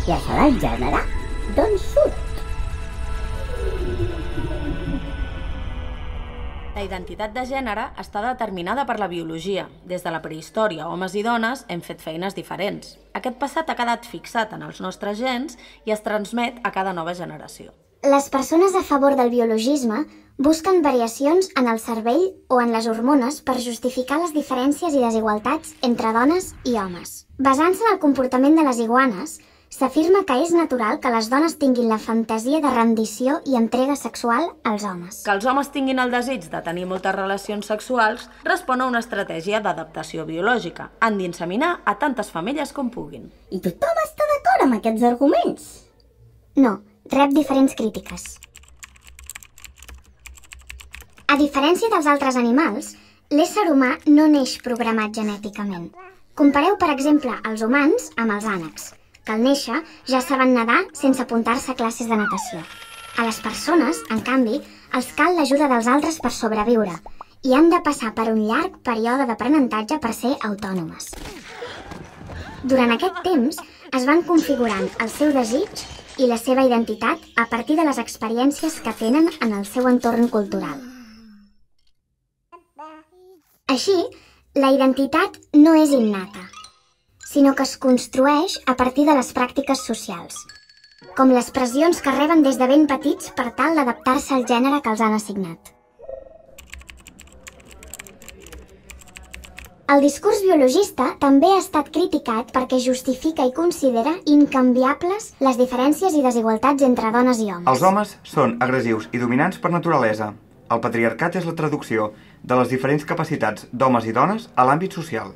I això del gènere, d'on surt? La identitat de gènere està determinada per la biologia. Des de la prehistòria, homes i dones hem fet feines diferents. Aquest passat ha quedat fixat en els nostres gens i es transmet a cada nova generació. Les persones a favor del biologisme busquen variacions en el cervell o en les hormones per justificar les diferències i desigualtats entre dones i homes. Basant-se en el comportament de les iguanes, s'afirma que és natural que les dones tinguin la fantasia de rendició i entrega sexual als homes. Que els homes tinguin el desig de tenir moltes relacions sexuals respon a una estratègia d'adaptació biològica. Han d'inseminar a tantes femelles com puguin. I tothom està d'acord amb aquests arguments? No, rep diferents crítiques. A diferència dels altres animals, l'ésser humà no neix programat genèticament. Compareu, per exemple, els humans amb els ànecs, que al néixer ja saben nedar sense apuntar-se a classes de natació. A les persones, en canvi, els cal l'ajuda dels altres per sobreviure i han de passar per un llarg període d'aprenentatge per ser autònomes. Durant aquest temps es van configurant el seu desig i la seva identitat a partir de les experiències que tenen en el seu entorn cultural. Així, la identitat no és innata, sinó que es construeix a partir de les pràctiques socials, com les pressions que reben des de ben petits per tal d'adaptar-se al gènere que els han assignat. El discurs biologista també ha estat criticat perquè justifica i considera incanviables les diferències i desigualtats entre dones i homes. Els homes són agressius i dominants per naturalesa. El patriarcat és la traducció de les diferents capacitats d'homes i dones a l'àmbit social.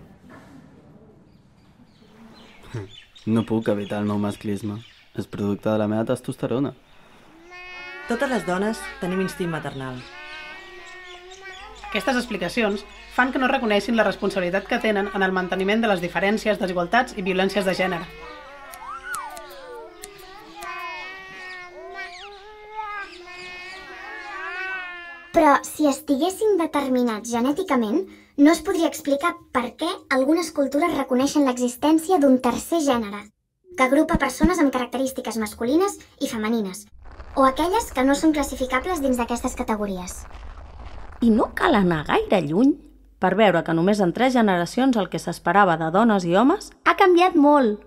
No puc evitar el meu masclisme. És producte de la meva testosterona. Totes les dones tenim instint maternal. Aquestes explicacions fan que no reconeixin la responsabilitat que tenen en el manteniment de les diferències, desigualtats i violències de gènere. Però si estiguessin determinats genèticament, no es podria explicar per què algunes cultures reconeixen l'existència d'un tercer gènere, que agrupa persones amb característiques masculines i femenines, o aquelles que no són classificables dins d'aquestes categories. I no cal anar gaire lluny per veure que només en 3 generacions el que s'esperava de dones i homes ha canviat molt.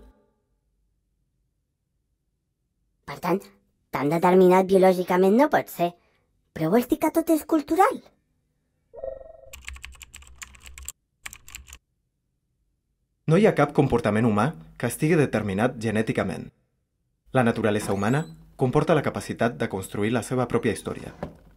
Per tant, tan determinat biològicament no pot ser. Però vols dir que tot és cultural? No hi ha cap comportament humà que estigui determinat genèticament. La naturalesa humana comporta la capacitat de construir la seva pròpia història.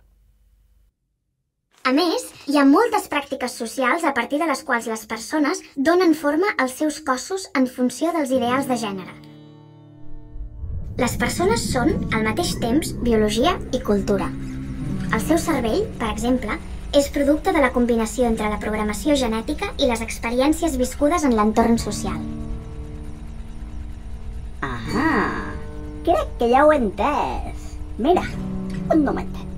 A més, hi ha moltes pràctiques socials a partir de les quals les persones donen forma als seus cossos en funció dels ideals de gènere. Les persones són, al mateix temps, biologia i cultura. El seu cervell, per exemple, és producte de la combinació entre la programació genètica i les experiències viscudes en l'entorn social. Ahà, crec que ja ho he entès. Mira, un momentet.